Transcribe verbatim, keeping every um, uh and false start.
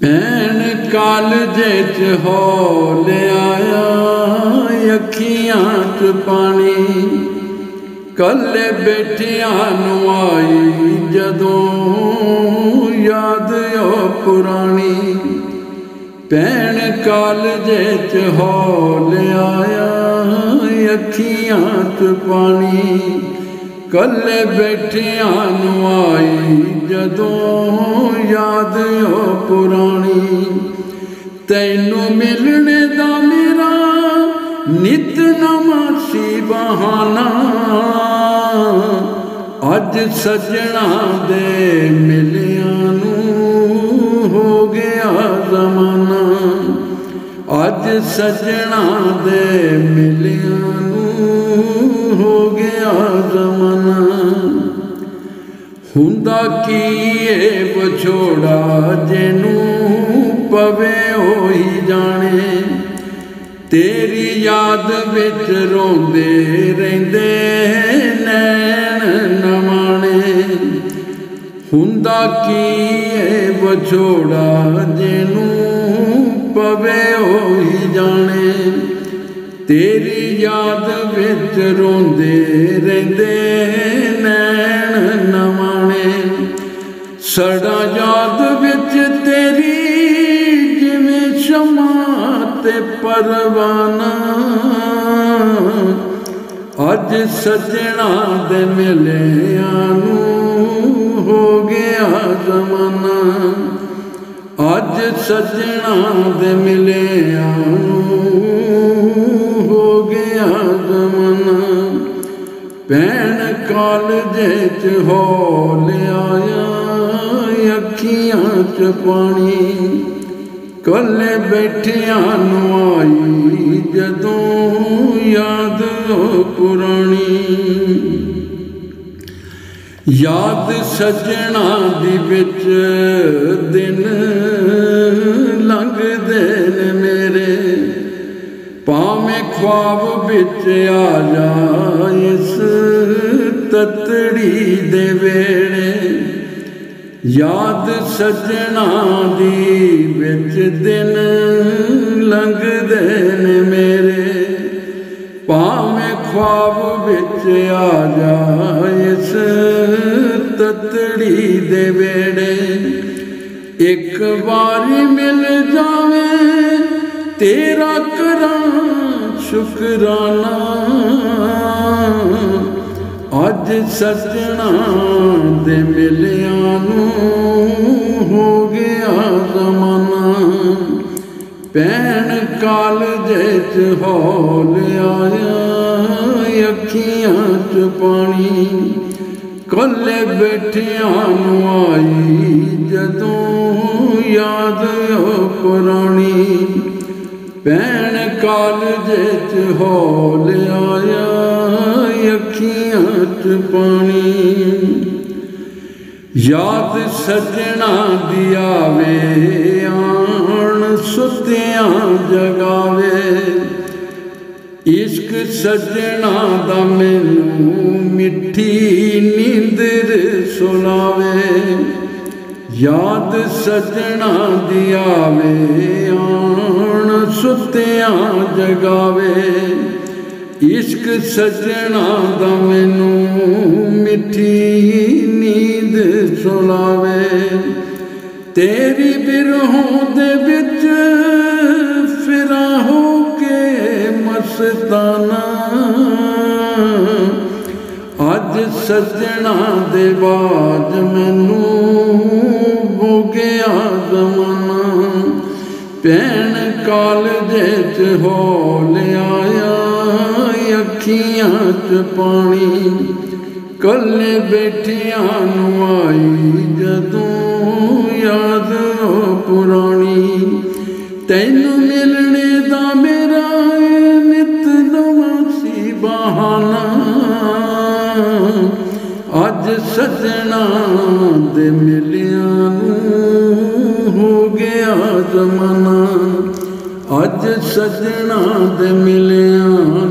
भैन कालजे च हो ले आया अखियां च पानी, कल्ले बैठिया नू आई जदों याद ओ पुरानी। भैन कालजे च हो ले आया अखियां च पानी, कल्ले बैठिया नू आई जदों याद ओ पुरानी। तैनू मिलने दा मेरा नित नवां सी बहाना, अज सजना दे मिलिया नू हो गया जमाना, अज सजना दे मिलिया नू हो गया जमाना। हुंदा की ए विछोड़ा जिनू पवे ओही जाने, तेरी याद विच रोंदे रहिंदे नैन नवाणे। हुंदा की ए विछोड़ा जिनू पवे ओही जाने, तेरी याद विच रोंदे रहिंदे नैन नवाणे। सड़ा याद विच तेरी जिवें शमा ते परवाना, अज सजना दे मिलिया नू हो गया जमाना, अज सजना दे मिलिया नू हो गया जमाना। भैन कालजे च हो ले आया अखियां च पानी, कल्ले बैठिया नू आई जदों याद ओ पुरानी। याद सजना दी बिच दिन लंघदे ने मेरे, भावें ख्वाब बिच आ जा इस ततड़ी दे वेड़े। याद सजना दी बिच दिन लंघदे ने मेरे, भावें ख्वाब बिच आ जा इस ततड़ी दे वेड़े। एक बारी मिल जावे तेरा करां शुकराना, अज सजना दे मिलिया नू हो गया जमाना। भैन कालजे च हो ले आया अखियां च पानी, कल्ले बैठिया नू आई जदों याद ओ पुरानी। भैन कालजे च हो ले आया अखियां च पानी। याद सजना दी आवे आन सुतियां जगावे, इश्क सजना दा मैनू मिठी नींदर सुलावे। याद सजना दी आवे आन सुतियां जगावे, इश्क सजना दा मैनू मिठी नींद सुलावे। तेरी बिरहों दे विच फिरा हो के मस्ताना, अज सजना दे बाज मैनू हो गया जमाना। भैन कालजे च हो ले आया अखियां च पानी, कल्ले बैठिया नू आई जदों याद ओ पुरानी। तैनू मिलने दा मेरा नित नवां सी बहाना, अज सजना दे मिलिया नू हो गया जमाना, अज सजना दे मिलिया